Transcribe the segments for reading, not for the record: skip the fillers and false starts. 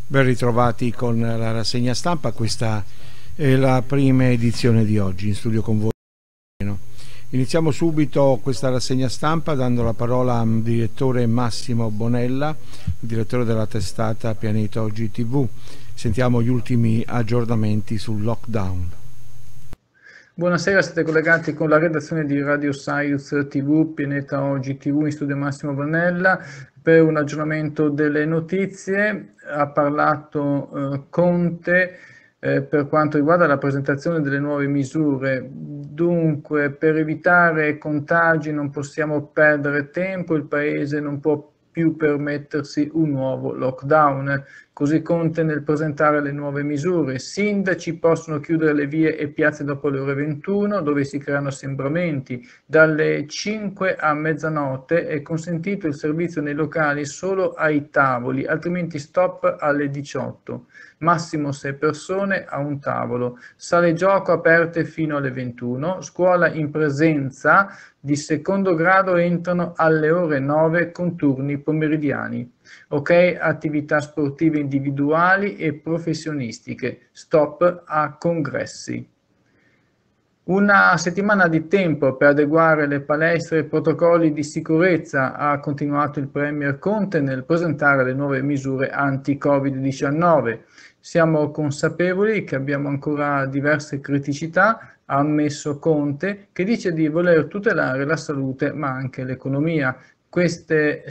Ben ritrovati con la rassegna stampa, questa è la prima edizione di oggi, in studio con voi. Iniziamo subito questa rassegna stampa dando la parola al direttore Massimo Bonella, direttore della testata Pianeta Oggi TV. Sentiamo gli ultimi aggiornamenti sul lockdown. Buonasera, siete collegati con la redazione di Radio Science TV, Pianeta Oggi TV, in studio Massimo Bonella. Per un aggiornamento delle notizie ha parlato Conte per quanto riguarda la presentazione delle nuove misure. Dunque, per evitare contagi non possiamo perdere tempo, il Paese non può più permettersi un nuovo lockdown. Così Conte nel presentare le nuove misure. Sindaci possono chiudere le vie e piazze dopo le ore 21, dove si creano assembramenti. Dalle 5 a mezzanotte è consentito il servizio nei locali solo ai tavoli, altrimenti stop alle 18. Massimo 6 persone a un tavolo. Sale gioco aperte fino alle 21. Scuola in presenza di secondo grado entrano alle ore 9 con turni pomeridiani. Ok, attività sportive individuali e professionistiche, stop a congressi. Una settimana di tempo per adeguare le palestre e protocolli di sicurezza, ha continuato il Premier Conte nel presentare le nuove misure anti-Covid-19. Siamo consapevoli che abbiamo ancora diverse criticità, ha ammesso Conte, che dice di voler tutelare la salute ma anche l'economia. Questa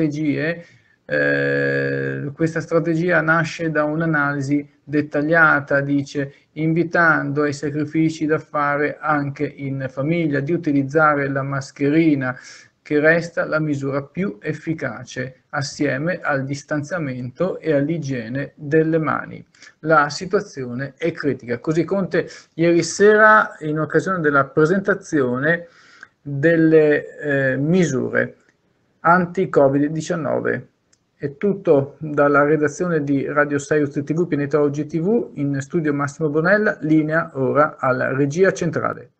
strategia nasce da un'analisi dettagliata, dice, invitando ai sacrifici da fare anche in famiglia, di utilizzare la mascherina, che resta la misura più efficace, assieme al distanziamento e all'igiene delle mani. La situazione è critica. Così Conte ieri sera, in occasione della presentazione delle misure anti-Covid-19. È tutto dalla redazione di Radio Science TV, Pianeta Oggi TV, in studio Massimo Bonella, linea ora alla regia centrale.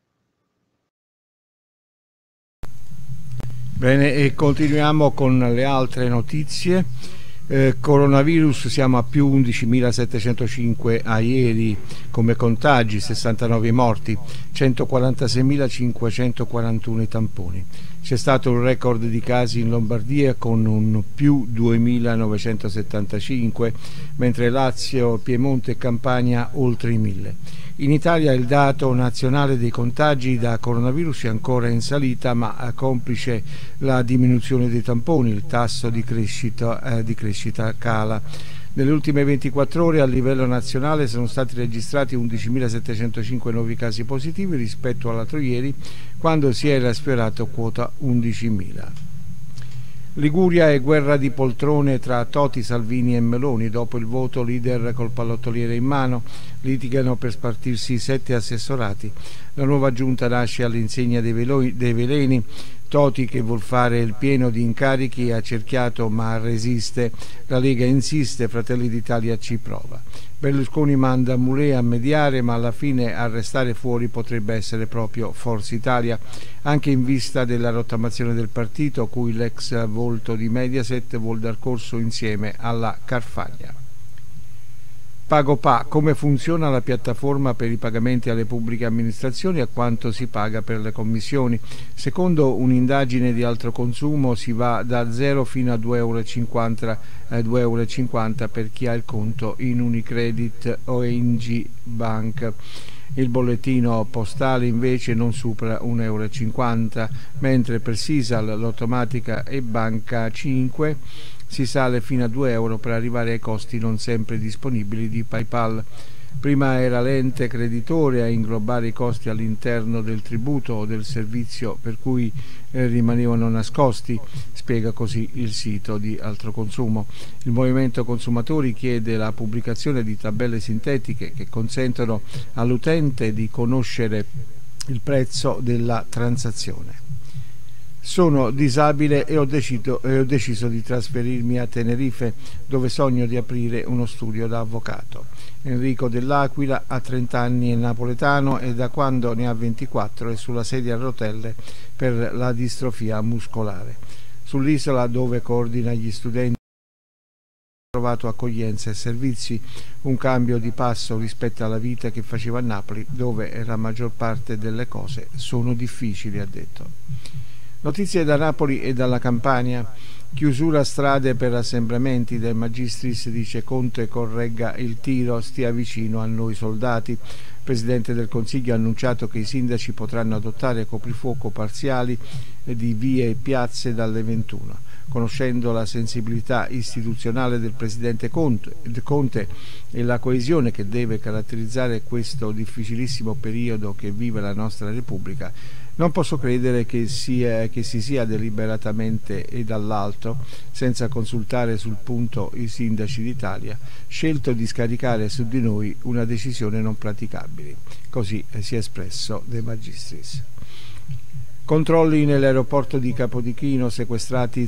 Bene, e continuiamo con le altre notizie. Coronavirus, siamo a più 11.705 a ieri come contagi, 69 morti, 146.541 i tamponi. C'è stato un record di casi in Lombardia con un più 2.975, mentre Lazio, Piemonte e Campania oltre i 1.000. In Italia il dato nazionale dei contagi da coronavirus è ancora in salita, ma complice la diminuzione dei tamponi, il tasso di crescita cala. Nelle ultime 24 ore a livello nazionale sono stati registrati 11.705 nuovi casi positivi rispetto all'altro ieri, quando si era sfiorato quota 11.000. Liguria e guerra di poltrone tra Toti, Salvini e Meloni. Dopo il voto, leader col pallottoliere in mano litigano per spartirsi 7 assessorati. La nuova giunta nasce all'insegna dei veleni. Toti, che vuol fare il pieno di incarichi, ha cerchiato ma resiste. La Lega insiste, Fratelli d'Italia ci prova. Berlusconi manda Mulè a mediare, ma alla fine a restare fuori potrebbe essere proprio Forza Italia, anche in vista della rottamazione del partito, cui l'ex volto di Mediaset vuol dar corso insieme alla Carfagna. PagoPA, come funziona la piattaforma per i pagamenti alle pubbliche amministrazioni e quanto si paga per le commissioni. Secondo un'indagine di Altro Consumo si va da 0 fino a 2,50 € per chi ha il conto in Unicredit o ING Bank. Il bollettino postale invece non supera 1,50 €, mentre per Sisal, l'automatica e Banca 5 si sale fino a 2 € per arrivare ai costi non sempre disponibili di PayPal. Prima era l'ente creditore a inglobare i costi all'interno del tributo o del servizio, per cui rimanevano nascosti, spiega così il sito di Altro Consumo. Il Movimento Consumatori chiede la pubblicazione di tabelle sintetiche che consentono all'utente di conoscere il prezzo della transazione. Sono disabile e ho deciso di trasferirmi a Tenerife, dove sogno di aprire uno studio da avvocato. Enrico dell'Aquila ha 30 anni, è napoletano e da quando ne ha 24 è sulla sedia a rotelle per la distrofia muscolare. Sull'isola, dove coordina gli studenti trovato accoglienza e servizi, un cambio di passo rispetto alla vita che faceva a Napoli, dove la maggior parte delle cose sono difficili, ha detto. Notizie da Napoli e dalla Campania. Chiusura strade per assembramenti. De Magistris dice Conte corregga il tiro, stia vicino a noi soldati. Il Presidente del Consiglio ha annunciato che i sindaci potranno adottare coprifuoco parziali di vie e piazze dalle 21. Conoscendo la sensibilità istituzionale del Presidente Conte e la coesione che deve caratterizzare questo difficilissimo periodo che vive la nostra Repubblica, non posso credere che si sia deliberatamente e dall'alto, senza consultare sul punto i sindaci d'Italia, scelto di scaricare su di noi una decisione non praticabile. Così si è espresso De Magistris. Controlli nell'aeroporto di Capodichino, sequestrati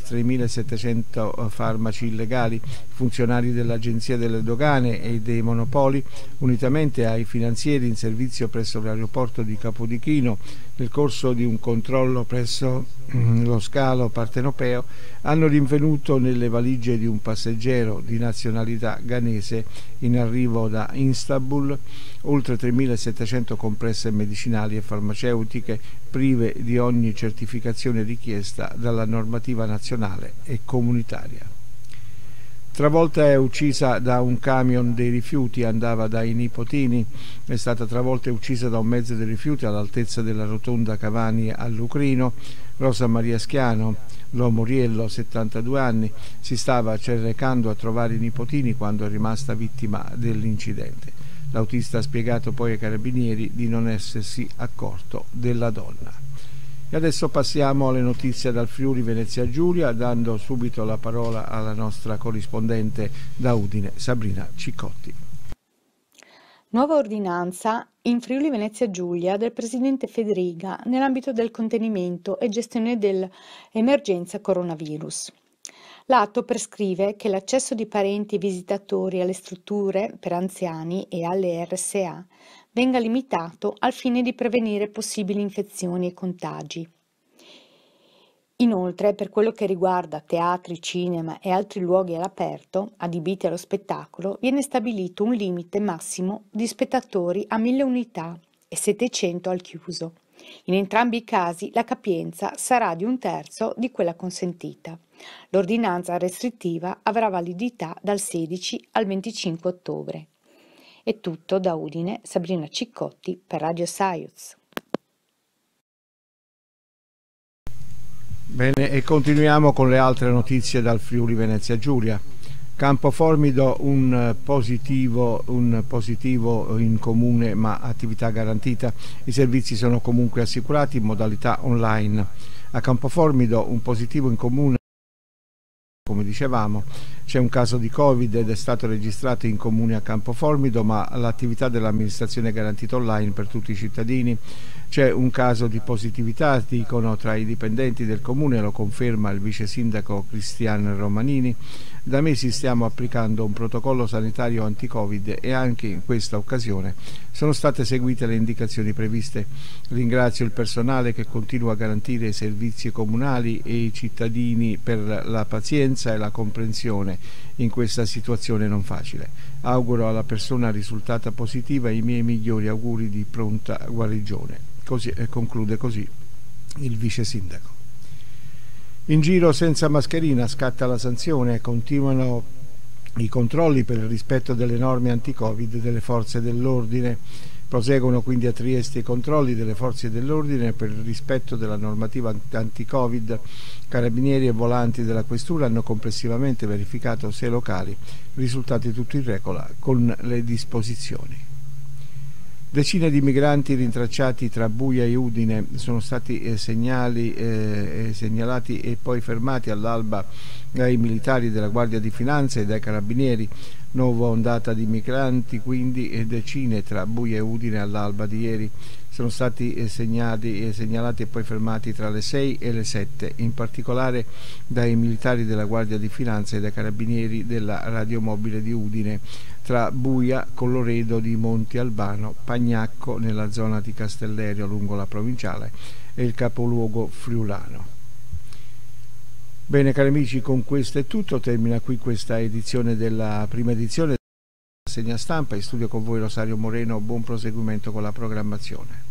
3.700 farmaci illegali. Funzionari dell'Agenzia delle Dogane e dei Monopoli, unitamente ai finanzieri in servizio presso l'aeroporto di Capodichino, nel corso di un controllo presso lo scalo partenopeo, hanno rinvenuto nelle valigie di un passeggero di nazionalità ghanese in arrivo da Istanbul oltre 3.700 compresse medicinali e farmaceutiche prive di ogni certificazione richiesta dalla normativa nazionale e comunitaria. Travolta è uccisa da un camion dei rifiuti, andava dai nipotini, è stata travolta e uccisa da un mezzo dei rifiuti all'altezza della rotonda Cavani a Lucrino. Rosa Maria Schiano, l'uomo Riello, 72 anni, si stava recando a trovare i nipotini quando è rimasta vittima dell'incidente. L'autista ha spiegato poi ai carabinieri di non essersi accorto della donna. E adesso passiamo alle notizie dal Friuli Venezia Giulia, dando subito la parola alla nostra corrispondente da Udine, Sabrina Ciccotti. Nuova ordinanza in Friuli Venezia Giulia del Presidente Federica nell'ambito del contenimento e gestione dell'emergenza coronavirus. L'atto prescrive che l'accesso di parenti e visitatori alle strutture per anziani e alle RSA venga limitato al fine di prevenire possibili infezioni e contagi. Inoltre, per quello che riguarda teatri, cinema e altri luoghi all'aperto, adibiti allo spettacolo, viene stabilito un limite massimo di spettatori a 1.000 unità e 700 al chiuso. In entrambi i casi la capienza sarà di 1/3 di quella consentita. L'ordinanza restrittiva avrà validità dal 16 al 25 ottobre. È tutto da Udine, Sabrina Ciccotti per Radio Saiuz. Bene, e continuiamo con le altre notizie dal Friuli Venezia Giulia. Campoformido, un positivo in comune ma attività garantita. I servizi sono comunque assicurati in modalità online. A Campoformido un positivo in comune, come dicevamo, c'è un caso di Covid ed è stato registrato in comune a Campoformido, ma l'attività dell'amministrazione è garantita online per tutti i cittadini. C'è un caso di positività, dicono, tra i dipendenti del comune, lo conferma il vice sindaco Cristian Romanini. Da mesi stiamo applicando un protocollo sanitario anti-Covid e anche in questa occasione sono state seguite le indicazioni previste. Ringrazio il personale che continua a garantire i servizi comunali e i cittadini per la pazienza e la comprensione in questa situazione non facile. Auguro alla persona risultata positiva i miei migliori auguri di pronta guarigione. Conclude così il vice sindaco. In giro senza mascherina, scatta la sanzione, continuano i controlli per il rispetto delle norme anti-Covid delle forze dell'ordine. Proseguono quindi a Trieste i controlli delle forze dell'ordine per il rispetto della normativa anti-Covid. Carabinieri e volanti della questura hanno complessivamente verificato 6 locali, risultati tutti in regola con le disposizioni. Decine di migranti rintracciati tra Buia e Udine sono stati segnalati e poi fermati all'alba dai militari della Guardia di Finanza e dai carabinieri. Nuova ondata di migranti, quindi, e decine tra Buia e Udine all'alba di ieri. Sono stati segnalati e poi fermati tra le 6 e le 7, in particolare dai militari della Guardia di Finanza e dai carabinieri della radiomobile di Udine, tra Buia, Colloredo di Monte Albano, Pagnacco nella zona di Castellerio lungo la provinciale e il capoluogo friulano. Bene cari amici, con questo è tutto, termina qui questa edizione della prima edizione della rassegna stampa. In studio con voi Rosario Moreno, buon proseguimento con la programmazione.